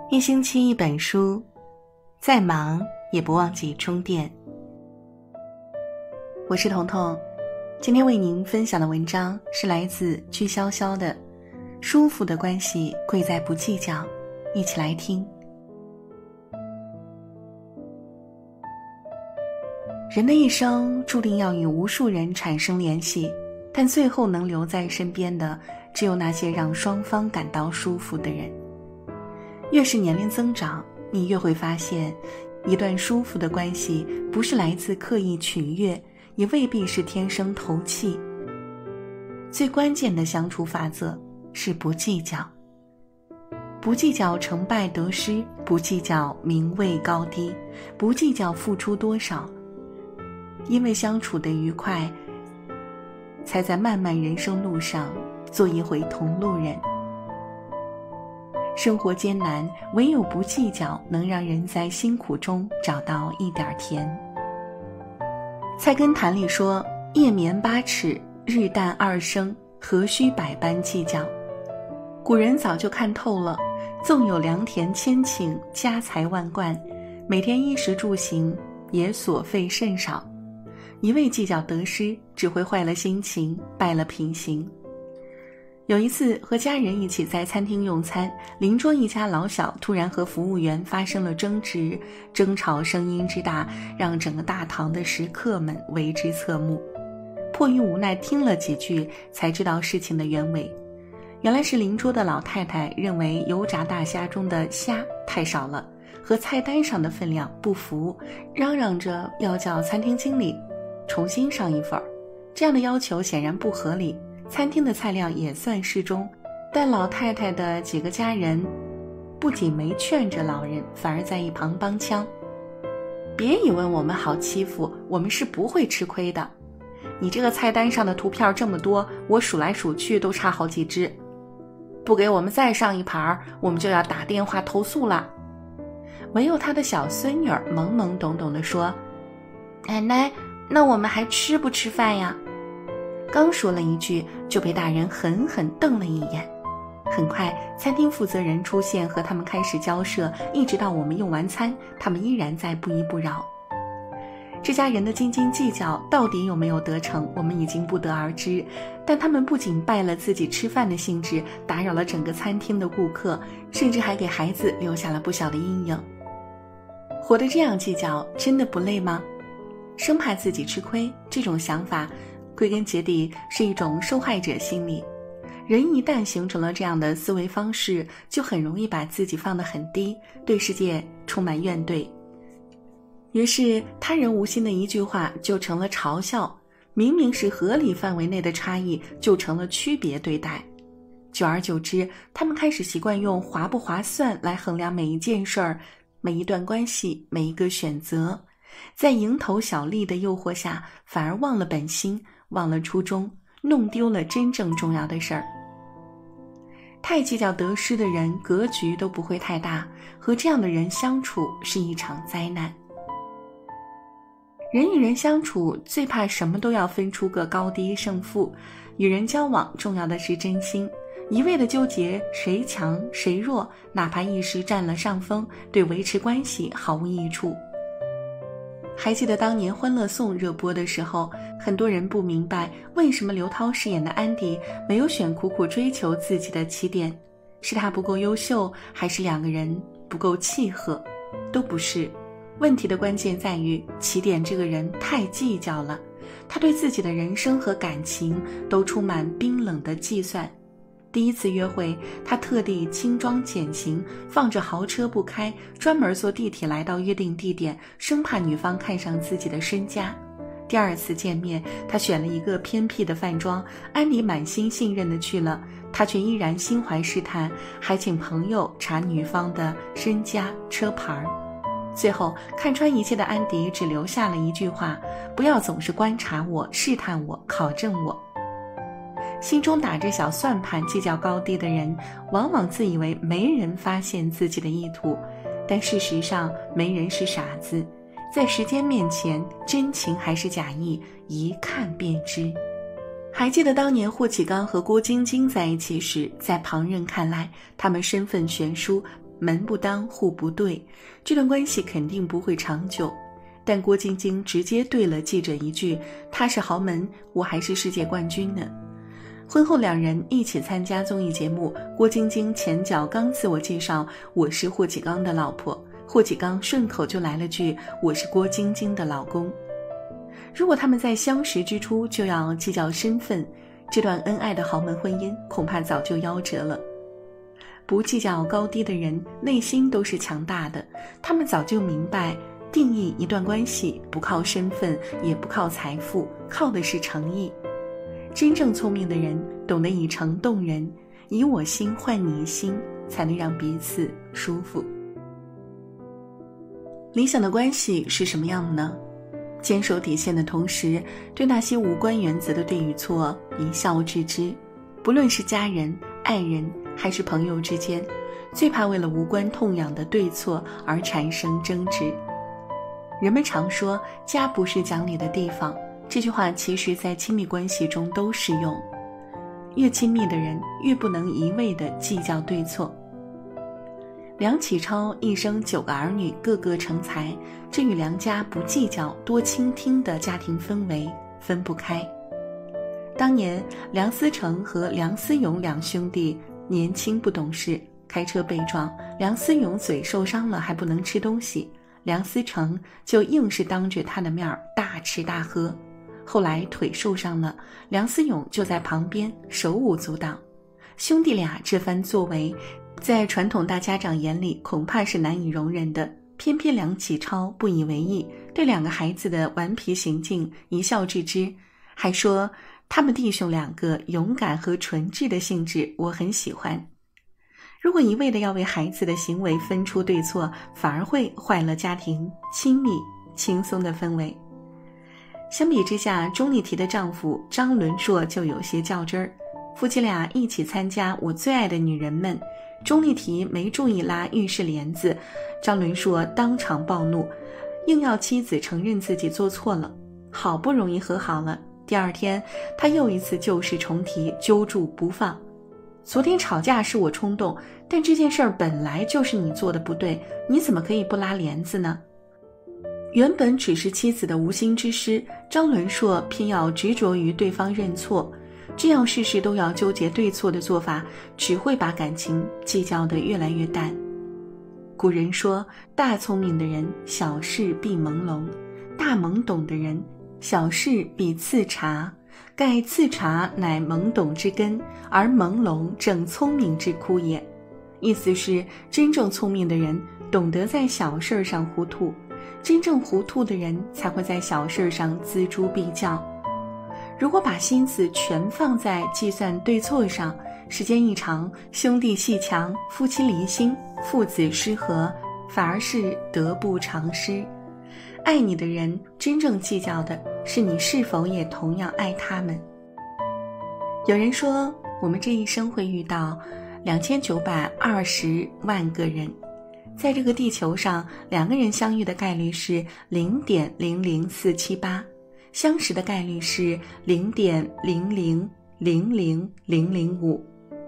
一星期一本书，再忙也不忘记充电。我是彤彤，今天为您分享的文章是来自居潇潇的《舒服的关系贵在不计较》，一起来听。人的一生注定要与无数人产生联系，但最后能留在身边的，只有那些让双方感到舒服的人。越是年龄增长，你越会发现，一段舒服的关系不是来自刻意取悦，也未必是天生投契。最关键的相处法则是不计较。不计较成败得失，不计较名位高低，不计较付出多少。因为相处的愉快，才在漫漫人生路上做一回同路人。生活艰难，唯有不计较能让人在辛苦中找到一点甜。菜根谭里说，夜眠8尺，日啖2升，何须百般计较。古人早就看透了，纵有良田千顷，家财万贯，每天衣食住行也所费甚少，一味计较得失，只会坏了心情，败了品行。有一次和家人一起在餐厅用餐，邻桌一家老小突然和服务员发生了争执，争吵声音之大，让整个大堂的食客们为之侧目。迫于无奈听了几句，才知道事情的原委。原来是邻桌的老太太认为油炸大虾中的虾太少了，和菜单上的分量不符，嚷嚷着要叫餐厅经理重新上一份。这样的要求显然不合理，餐厅的菜量也算适中，但老太太的几个家人不仅没劝着老人，反而在一旁帮腔。别以为我们好欺负，我们是不会吃亏的。你这个菜单上的图片这么多，我数来数去都差好几只。不给我们再上一盘，我们就要打电话投诉了。唯有他的小孙女懵懵懂懂地说，奶奶，那我们还吃不吃饭呀？刚说了一句，就被大人狠狠瞪了一眼。很快餐厅负责人出现，和他们开始交涉，一直到我们用完餐，他们依然在不依不饶。这家人的斤斤计较到底有没有得逞，我们已经不得而知，但他们不仅败了自己吃饭的兴致，打扰了整个餐厅的顾客，甚至还给孩子留下了不小的阴影。活得这样计较，真的不累吗？生怕自己吃亏，这种想法归根结底是一种受害者心理。人一旦形成了这样的思维方式，就很容易把自己放得很低，对世界充满怨怼。于是他人无心的一句话就成了嘲笑，明明是合理范围内的差异，就成了区别对待。久而久之，他们开始习惯用划不划算来衡量每一件事儿、每一段关系、每一个选择。在蝇头小利的诱惑下，反而忘了本心，忘了初衷，弄丢了真正重要的事儿。太计较得失的人，格局都不会太大，和这样的人相处是一场灾难。人与人相处，最怕什么都要分出个高低胜负。与人交往，重要的是真心。一味的纠结谁强谁弱，哪怕一时占了上风，对维持关系毫无益处。还记得当年《欢乐颂》热播的时候，很多人不明白为什么刘涛饰演的安迪没有选苦苦追求自己的起点，是他不够优秀，还是两个人不够契合？都不是。问题的关键在于起点这个人太计较了，他对自己的人生和感情都充满冰冷的计算。第一次约会，他特地轻装简行，放着豪车不开，专门坐地铁来到约定地点，生怕女方看上自己的身家。第二次见面，他选了一个偏僻的饭庄，安迪满心信任地去了，他却依然心怀试探，还请朋友查女方的身家车牌。最后看穿一切的安迪只留下了一句话，不要总是观察我、试探我、考证我。心中打着小算盘计较高低的人，往往自以为没人发现自己的意图，但事实上没人是傻子，在时间面前，真情还是假意，一看便知。还记得当年霍启刚和郭晶晶在一起时，在旁人看来他们身份悬殊， 门不当户不对，这段关系肯定不会长久。但郭晶晶直接对了记者一句，他是豪门，我还是世界冠军呢。婚后两人一起参加综艺节目，郭晶晶前脚刚自我介绍，我是霍启刚的老婆，霍启刚顺口就来了句，我是郭晶晶的老公。如果他们在相识之初就要计较身份，这段恩爱的豪门婚姻恐怕早就夭折了。不计较高低的人内心都是强大的，他们早就明白定义一段关系不靠身份也不靠财富，靠的是诚意。真正聪明的人懂得以诚动人，以我心换你心，才能让彼此舒服。理想的关系是什么样的呢？坚守底线的同时，对那些无关原则的对与错一笑置之。不论是家人、爱人还是朋友之间，最怕为了无关痛痒的对错而产生争执。人们常说家不是讲理的地方，这句话其实在亲密关系中都适用。越亲密的人越不能一味地计较对错。梁启超一生9个儿女，个个成才，这与梁家不计较多倾听的家庭氛围分不开。当年梁思成和梁思永两兄弟年轻不懂事，开车被撞，梁思永嘴受伤了还不能吃东西，梁思成就硬是当着他的面大吃大喝。后来腿受伤了，梁思永就在旁边手舞足蹈。兄弟俩这番作为在传统大家长眼里恐怕是难以容忍的，偏偏梁启超不以为意，对2个孩子的顽皮行径一笑置之，还说他们弟兄2个勇敢和纯质的性质我很喜欢。如果一味的要为孩子的行为分出对错，反而会坏了家庭亲密轻松的氛围。相比之下，钟丽缇的丈夫张伦硕就有些较真儿。夫妻俩一起参加我最爱的女人们，钟丽缇没注意拉浴室帘子，张伦硕当场暴怒，硬要妻子承认自己做错了。好不容易和好了，第2天他又一次旧事重提，揪住不放。昨天吵架是我冲动，但这件事儿本来就是你做的不对，你怎么可以不拉帘子呢？原本只是妻子的无心之失，张伦硕偏要执着于对方认错，这样事事都要纠结对错的做法，只会把感情计较得越来越淡。古人说，大聪明的人小事必朦胧，大懵懂的人小事必次察，盖次察乃懵懂之根，而朦胧正聪明之枯也。意思是，真正聪明的人懂得在小事上糊涂，真正糊涂的人才会在小事上锱铢必较。如果把心思全放在计算对错上，时间一长，兄弟阋墙，夫妻离心，父子失和，反而是得不偿失。爱你的人真正计较的是你是否也同样爱他们。有人说，我们这一生会遇到2920万个人，在这个地球上，2个人相遇的概率是0.00478，相识的概率是0.0000005，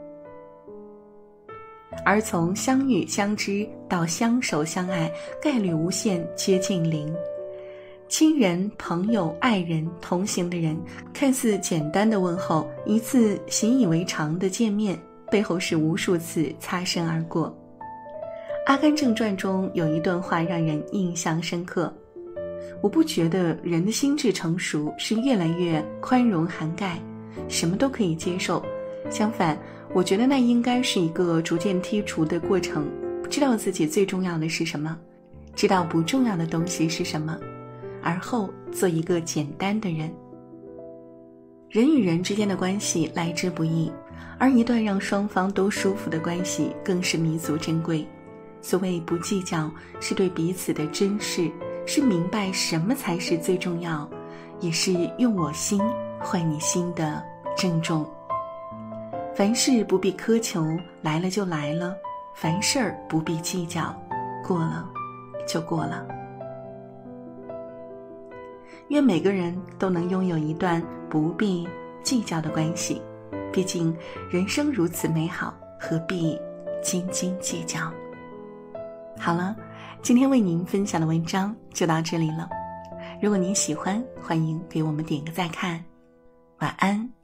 而从相遇相知到相守相爱，概率无限接近0。亲人、朋友、爱人、同行的人，看似简单的问候，一次习以为常的见面，背后是无数次擦身而过。《阿甘正传》中有一段话让人印象深刻，我不觉得人的心智成熟是越来越宽容涵盖，什么都可以接受，相反，我觉得那应该是一个逐渐剔除的过程，知道自己最重要的是什么，知道不重要的东西是什么，而后做一个简单的人。人与人之间的关系来之不易，而一段让双方都舒服的关系更是弥足珍贵。所谓不计较，是对彼此的珍视，是明白什么才是最重要，也是用我心换你心的郑重。凡事不必苛求，来了就来了；凡事不必计较，过了就过了。愿每个人都能拥有一段不必计较的关系，毕竟人生如此美好，何必斤斤计较。 好了，今天为您分享的文章就到这里了。如果您喜欢，欢迎给我们点个再看。晚安。